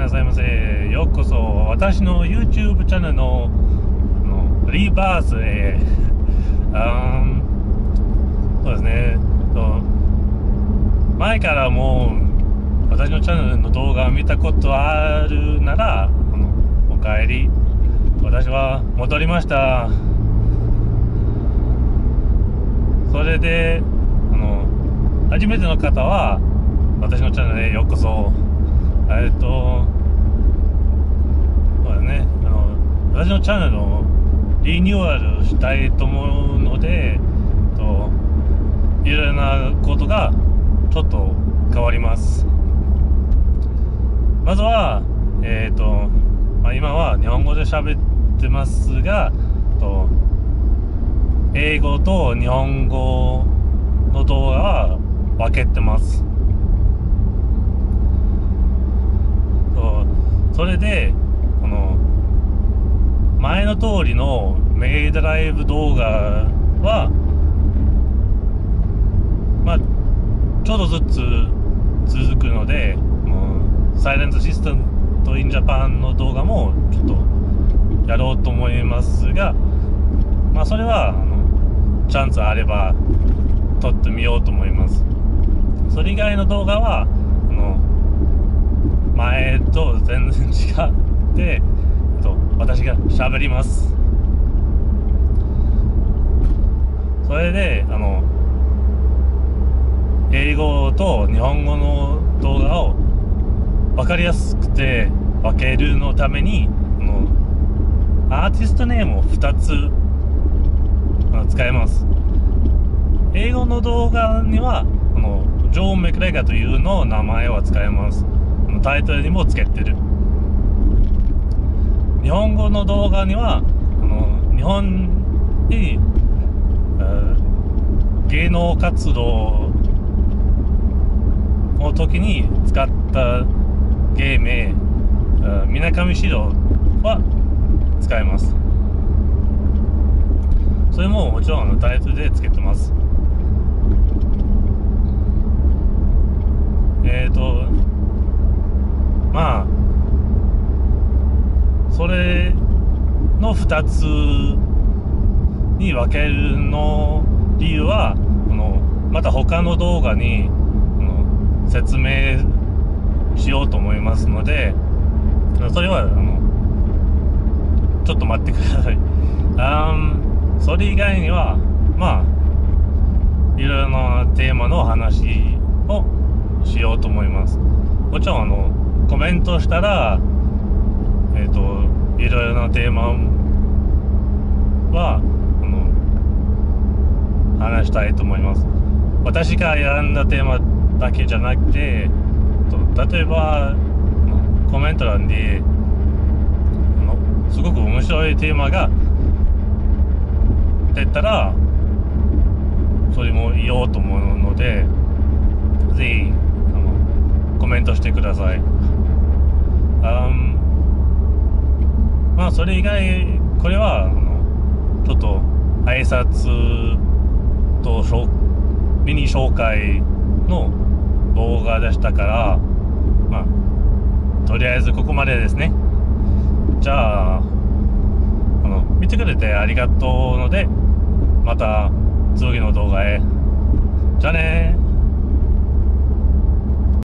なさいませ。ようこそ私の YouTube チャンネルのリバースへそうですね前からもう私のチャンネルの動画を見たことあるならおかえり。私は戻りました。それで初めての方は私のチャンネルへようこそ。そうだね、私のチャンネルをリニューアルしたいと思うので、いろいろなことがちょっと変わります。まずは、今は日本語で喋ってますが、英語と日本語の動画は分けてます。それで前の通りのメイドライブ動画はちょっとずつ続くので、サイレントシステムとインジャパンの動画もちょっとやろうと思いますが、それはチャンスあれば撮ってみようと思います。それ以外の動画は前と全然違って私が喋ります。それで英語と日本語の動画を分かりやすくて分けるのためにアーティストネームを2つ使います。英語の動画にはジョー・メクレガーというの名前を使います。タイトルにもつけてる。日本語の動画には日本に芸能活動の時に使った芸名水上四郎は使います。それももちろんタイトルでつけてます。それの2つに分けるの理由はまた他の動画に説明しようと思いますので、それはちょっと待ってください。それ以外にはいろいろなテーマの話をしようと思います。もちろんコメントしたらいろいろなテーマは話したいと思います。私が選んだテーマだけじゃなくて、例えばコメント欄ですごく面白いテーマが出たらそれも言おうと思うので、ぜひコメントしてください。それ以外これはちょっと挨拶とミニ紹介の動画でしたから、とりあえずここまでですね。じゃあ見てくれてありがとうので、また次の動画へ。じゃあねー。